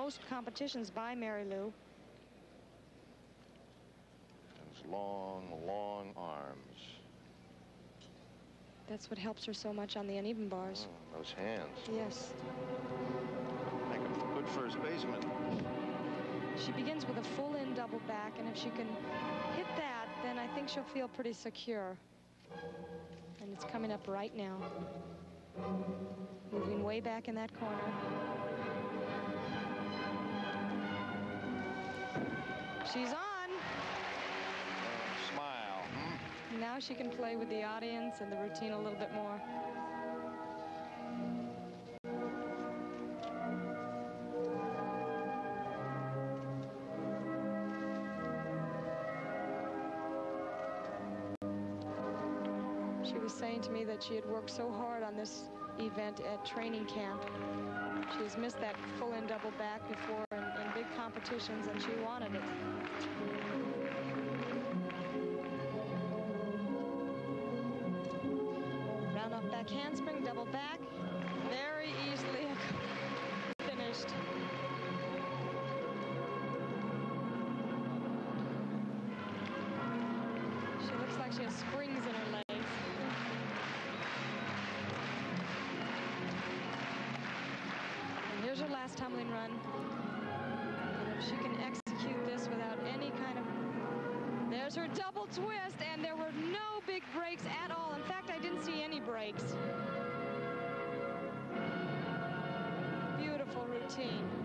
most competitions by Mary Lou. Those long, long arms. That's what helps her so much on the uneven bars. Oh, those hands. Yes. Make a good first baseman. She begins with a full-in double back, and if she can hit that, then I think she'll feel pretty secure. And it's coming up right now. Moving way back in that corner. She's on. Smile. Now she can play with the audience and the routine a little bit more. She was saying to me that she had worked so hard on this event at training camp. She has missed that full-in double back before in big competitions, and she wanted it. Round off back handspring, double back, very easily finished. She looks like she has springs in her legs. And here's her last tumbling run. And if she can execute this without any kind of... There's her double twist, and there were no big breaks at all. In fact, I didn't see any breaks. Beautiful routine.